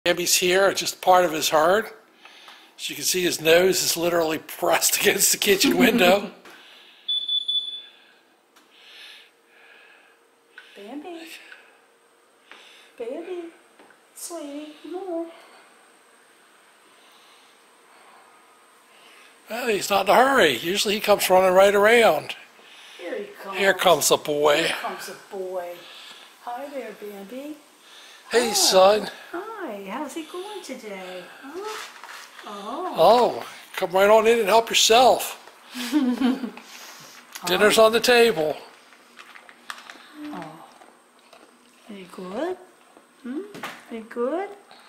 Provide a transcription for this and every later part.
Bambi's here, just part of his herd. As you can see, his nose is literally pressed against the kitchen window. Bambi. Bambi. Sweetie, come on. Well, he's not in a hurry. Usually he comes running right around. Here he comes. Here comes a boy. Here comes a boy. Hi there, Bambi. Hey, Hi. son. Hi, how's it going today? Huh? Oh. Oh, come right on in and help yourself. Dinner's on the table. Oh. Are you good? Are you good?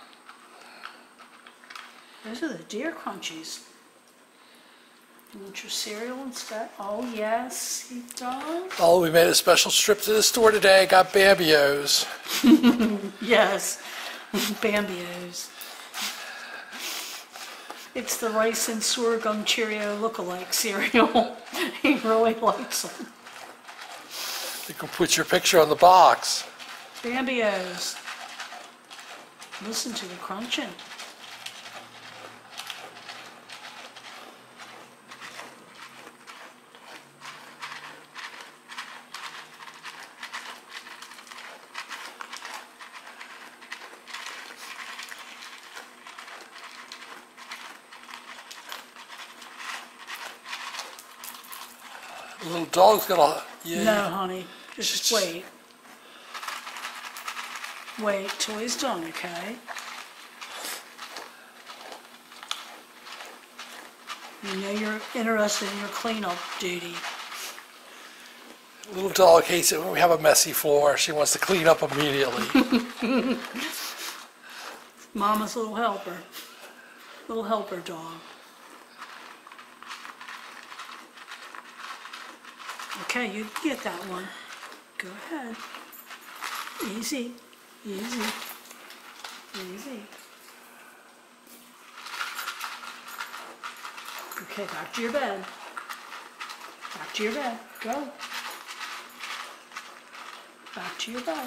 Those are the deer crunchies. You want your cereal instead? Oh, yes, he does. Oh, we made a special trip to the store today. Got Bambios. Yes, Bambios. It's the rice and sorghum Cheerio look-alike cereal. He really likes them. You can put your picture on the box. Bambios. Listen to the crunching. The little dog's got a... Yeah. No, honey, just wait. Wait till he's done, okay? You know you're interested in your cleanup duty. The little dog hates it when we have a messy floor. She wants to clean up immediately. Mama's little helper dog. Okay, you get that one. Go ahead. Easy, easy, easy. Okay, back to your bed. Back to your bed. Go. Back to your bed.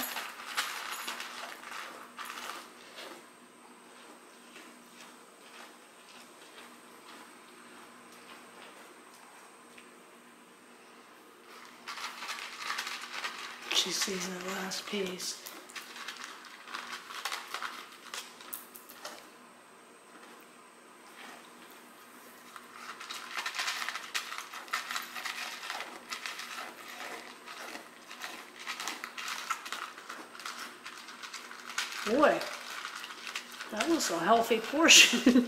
She sees that last piece. Boy, that was a healthy portion.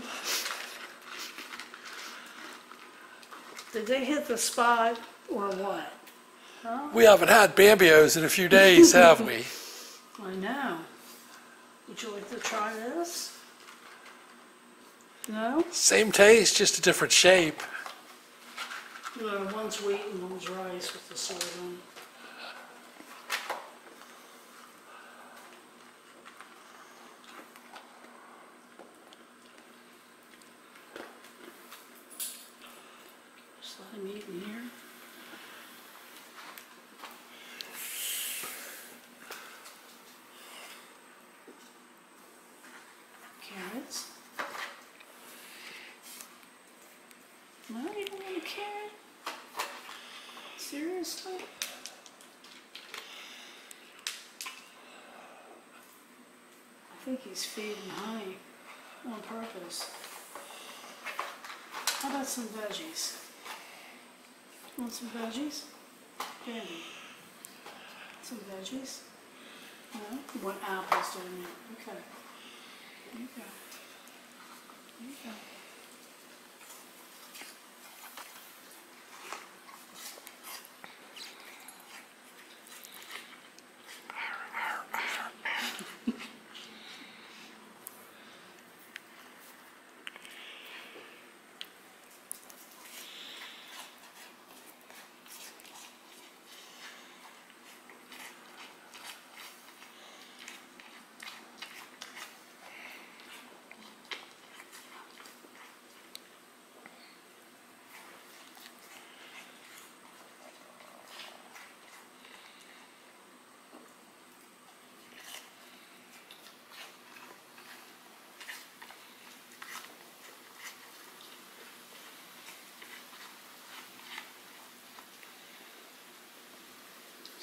Did they hit the spot or what? Huh? We haven't had Bambios in a few days, have we? I know. Would you like to try this? No? Same taste, just a different shape. No, one's wheat and one's rice with the sorghum. Just let him eat in here. Carrots. No, you don't want a carrot? Seriously? I think he's feeding honey on purpose. How about some veggies? Want some veggies? Baby. Some veggies? No? You want apples, don't you? Okay. There you go. There you go.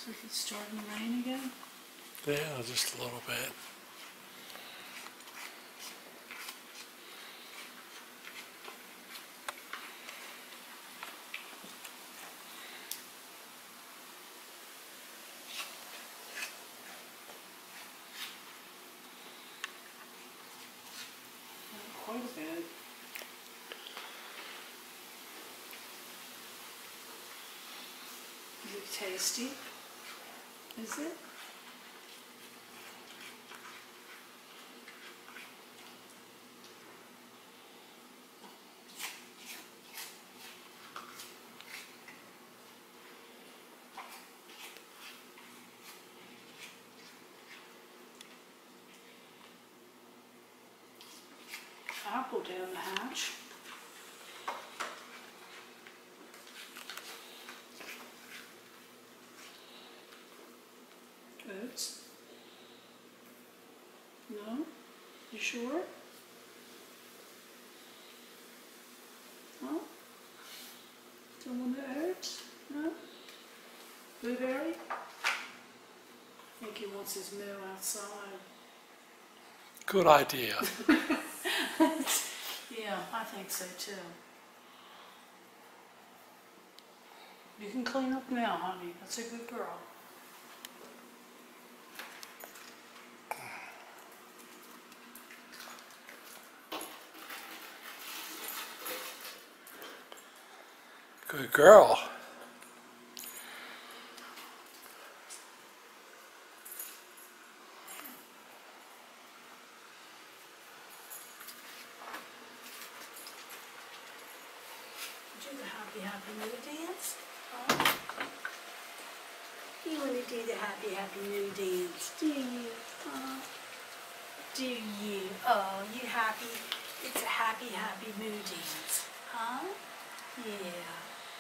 Looks like it's starting to rain again. Yeah, just a little bit. Quite a bit. Is it tasty? Is it? Apple down the hatch. Oats. No? You sure? No? Don't want the oats? No? Blueberry? I think he wants his meal outside. Good idea. Yeah, I think so too. You can clean up now, honey. That's a good girl. Good girl. Do the happy, happy new dance? Huh? You want to do the happy, happy new dance, do you? Do you? Oh, you happy? It's a happy, happy new dance, huh? Yeah.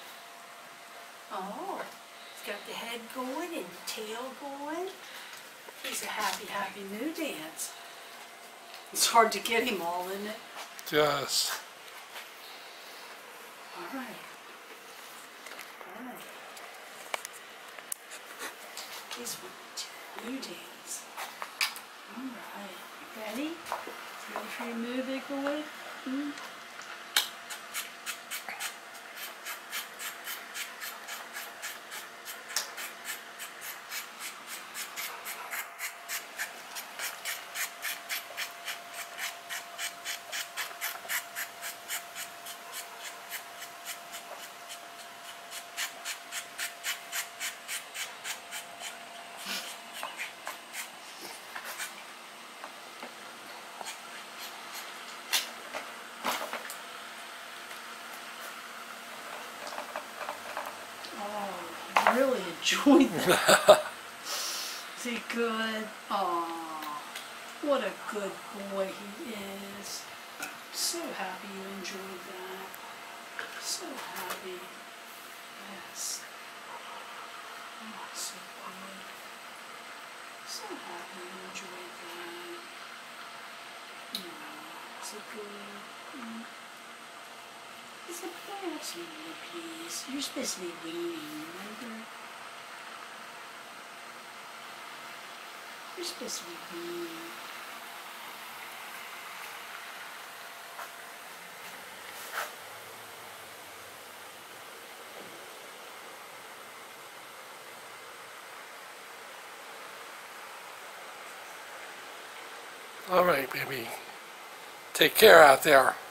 Oh, he's got the head going and the tail going. He's a happy, happy new dance. It's hard to get him all, isn't it? Yes. All right. All right. He's one, new dance. All right. Ready? Ready for your move, big boy? Hmm? Oh, really enjoyed that. Is he good? Oh, what a good boy he is. So happy you enjoyed that. So happy. Yes. Oh, so good. So happy you enjoyed that. Oh, so good. It's a absolutely please. You're supposed to be weaning, remember? You're supposed to be weaning. All right, baby. Take care out there.